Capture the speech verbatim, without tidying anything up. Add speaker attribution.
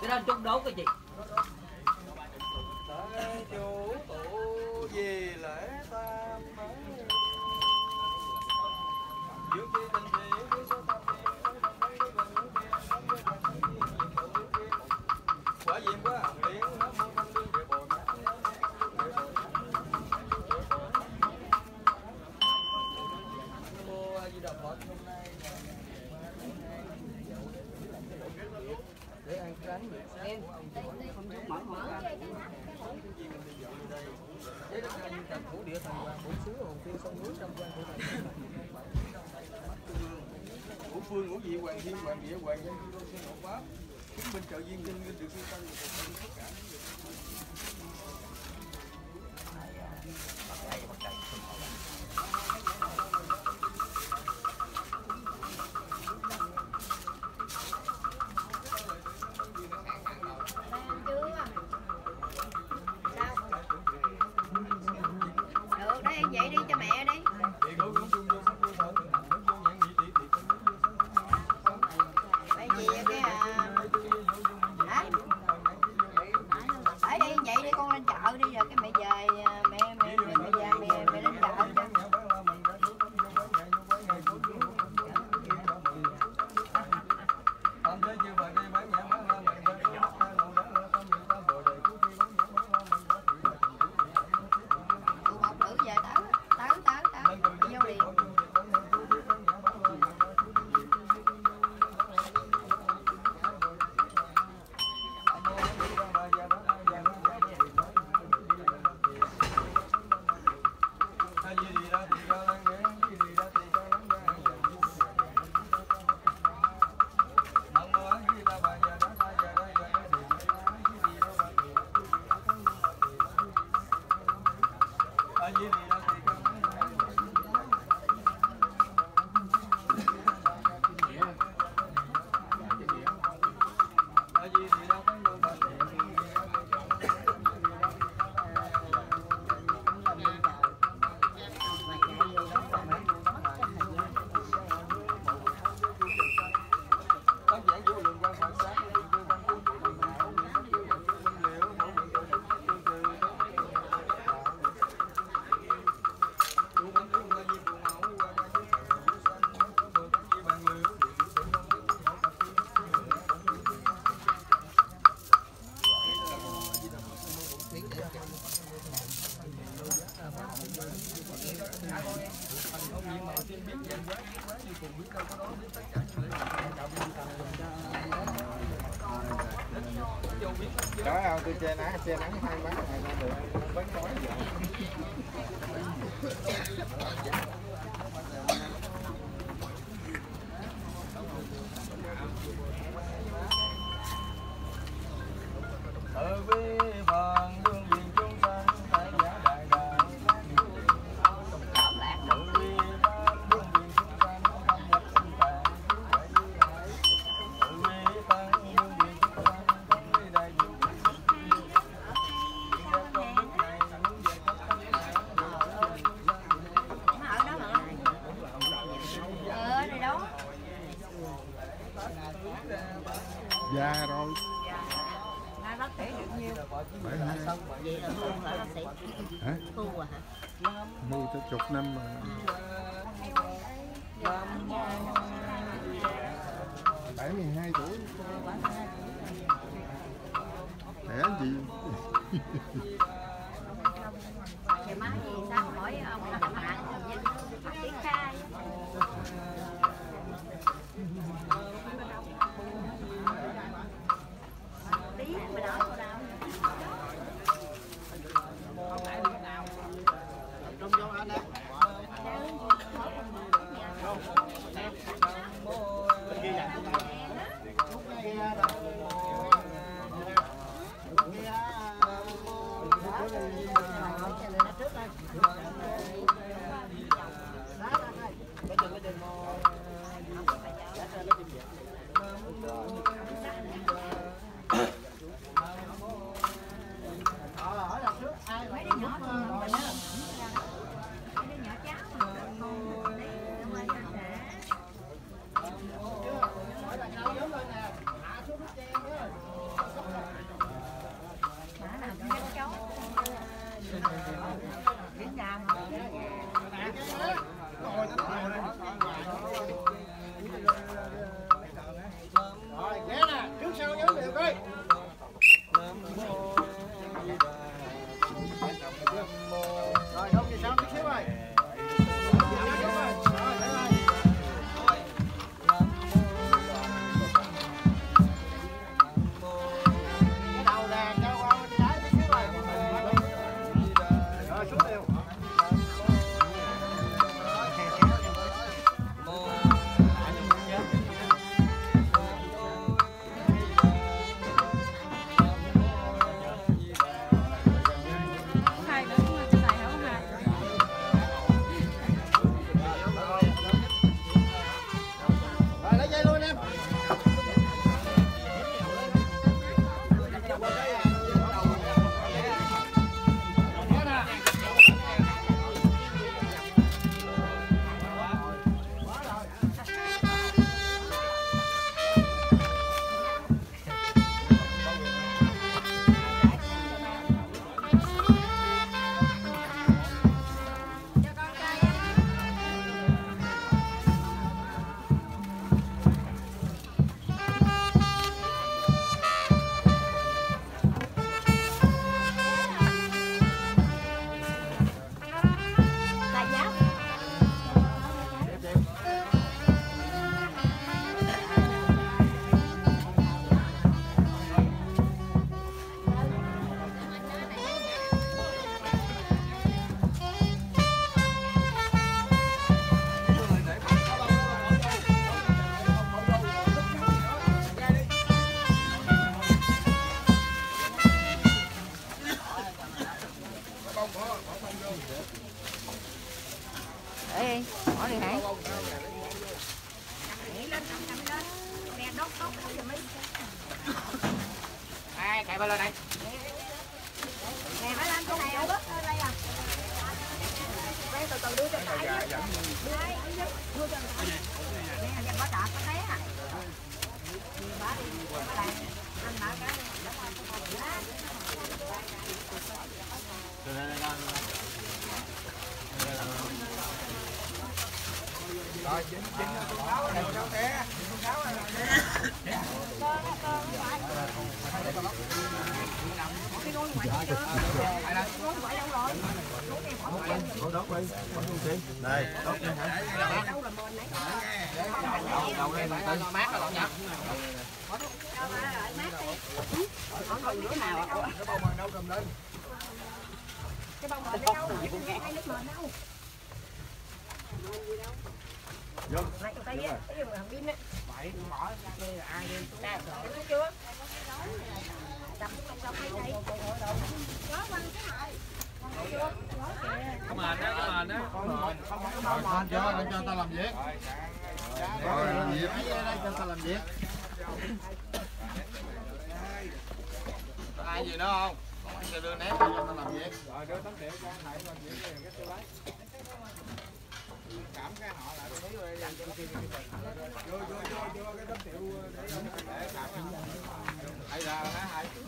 Speaker 1: Cái đó chút đốt cái chị.
Speaker 2: Chủ tụ vì lễ tam mấy. Trước khi tình thì với số tâm quả diệm quá liền nó mong thanh lương địa bồn. Mô A Di Đà Phật hôm nay để ăn tránh được sáng không chút mở mở để đất đai thành phố địa thành hoàng bốn xứ hồn thiên sông núi trăm quan thổ thành ngũ phương ngũ vị hoàng thiên hoàng địa hoàng nhân đô sinh hộ pháp chứng minh trợ duyên nhân được siêu tăng tất cả
Speaker 3: vậy đi cho mẹ đi. Bởi vì cái hả? Ở đây vậy đi con lên chợ đi rồi cái mẹ về mẹ mẹ mẹ mẹ về mẹ mẹ lên chợ cho.
Speaker 2: đó không tôi che nắng che nắng hai má này ra được bớt khói vậy. Ở với vàng đương viên chúng sanh tại giả đại đạo ở với tam đương viên chúng sanh thâm nhập sinh tạng ở với tăng đương viên chúng sanh thâm với đại dụng con nước này muốn về các thánh
Speaker 3: ở đó hả? Ờ đi đó.
Speaker 4: Già rồi.
Speaker 3: Bác sĩ được nhiêu?
Speaker 4: Bảy hai.
Speaker 3: Vậy là hưu hả bác sĩ?
Speaker 4: Hả?
Speaker 3: Hưu à hả?
Speaker 4: Hưu tới chục năm mà. Bảy mươi hai tuổi. Trẻ gì?
Speaker 3: Chị má gì sao hỏi ông là mạng bác sĩ khai. Tí mà đỡ vào đâu.
Speaker 2: trong vô anh em.
Speaker 1: khai ba lên đây.
Speaker 3: Nè phải lên cái này ở bớt đây à. Đây từ từ đưa cho tải. Đây, đưa cho tải. Nè, giờ bá đạp có té à. Bá đi, bá lại. Anh mở cái.
Speaker 2: Rồi chính chính con cáo này con té. Con cáo này.
Speaker 3: Con con phải. Cái nồi ngoại chưa? Nồi ngoại đâu rồi? Nồi này bỏ vào.
Speaker 2: Con đốt đi. Con luôn chị. Đây, đốt đi hả?
Speaker 3: Đâu là mền nãy
Speaker 1: Đầu đầu đây mà tên mát rồi nhá.
Speaker 3: đâu mà lại mát đi. Không còn bữa nào ạ.
Speaker 2: Cái bông mền đâu cầm lên.
Speaker 3: Cái bông mền đâu? Hai nước mền đâu?
Speaker 2: Vô.
Speaker 3: Lấy cái tay á, cái dùng thằng pin á.
Speaker 1: Bảy bỏ ra đây là ai đi.
Speaker 3: Nè, thấy chưa? Đập trong hai tay. Có quăng cái này. Chưa? Có kìa.
Speaker 1: Cái mền đó, cái mền đó.
Speaker 4: Rồi xong chưa, để cho ta làm việc. Rồi làm việc.
Speaker 1: Đây cho tao làm việc. Ai gì nữa không? Cho đưa ném cho tao làm việc.
Speaker 2: Rồi đưa tấm tiểu cho anh lại làm việc cái tôi lấy. Cảm cái họ lại tôi lấy rồi làm cho vô vô vô vô cái tấm tiểu để để cảm. Hay là hả hai.